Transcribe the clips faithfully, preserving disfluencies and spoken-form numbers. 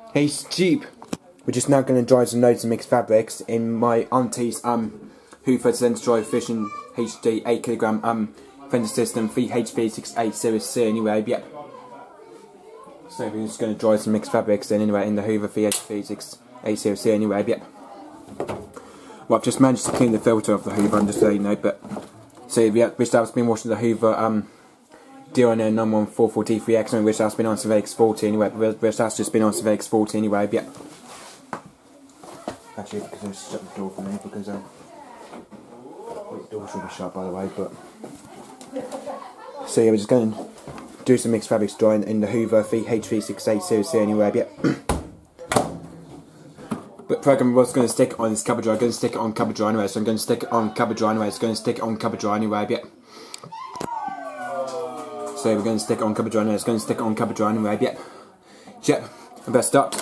Hey Jeep, we're just now going to dry some loads of mixed fabrics in my auntie's um Hoover Centre Dry Efficient H D eight kilogram um fender system V H V six eight zero C anyway, yep. So we're just going to dry some mixed fabrics in anyway in the Hoover V H V six eight zero C anyway, yep. Well, I've just managed to clean the filter of the Hoover, I'm just so you know, but so yeah, which I've been washing the Hoover um D R N nine one four four D three X, which has been on Survex forty anyway, which has just been on Survex forty anyway, yep. Actually, because I shut the door for me, because um, the door should be shut by the way, but so yeah, we're just going to do some mixed fabrics drying in the Hoover V H V six eight zero C anyway, yep. But program was going to stick it on this cover dry, I'm going to stick it on cover dry anyway, so I'm going to stick it on cover dry anyway, it's going to stick it on cover dry anyway, yep. So we're going to stick it on cover dry anyway, it's going to stick it on cover dry anyway, yep. Yep, I better start.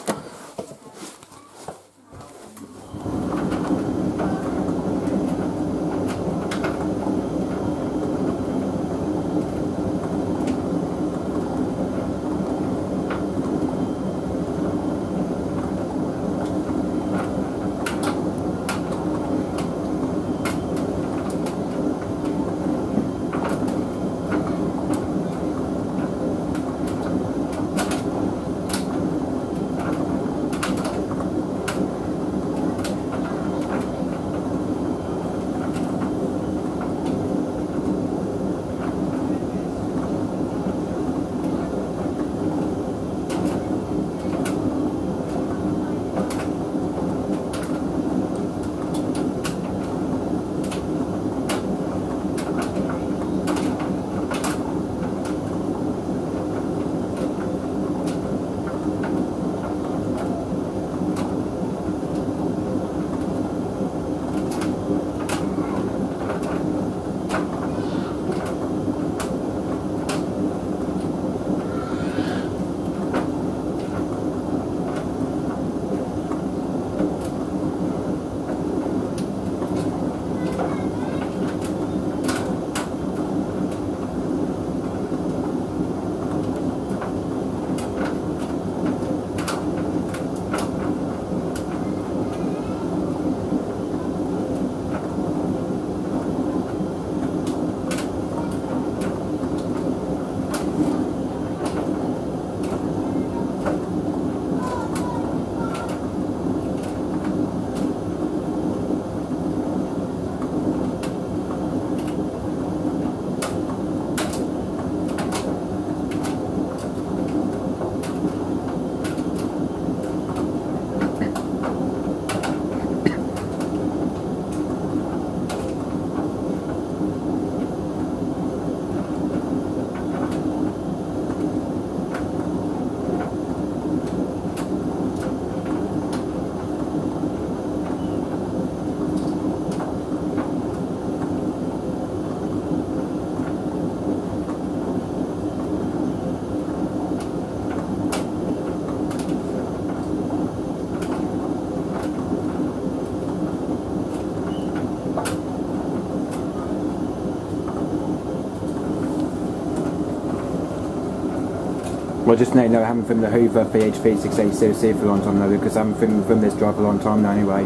Well, just now, you know, I haven't filmed the Hoover V H V six eight zero C for a long time now, because I haven't filmed, filmed this drive for a long time now anyway.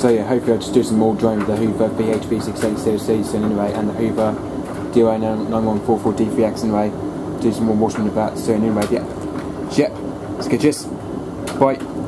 So yeah, hopefully I'll just do some more drone with the Hoover V H B six eight zero C soon anyway, and the Hoover D O A nine one four four D three X anyway. Do some more washing with that soon anyway. Yeah, yeah. Let's get this. Bye.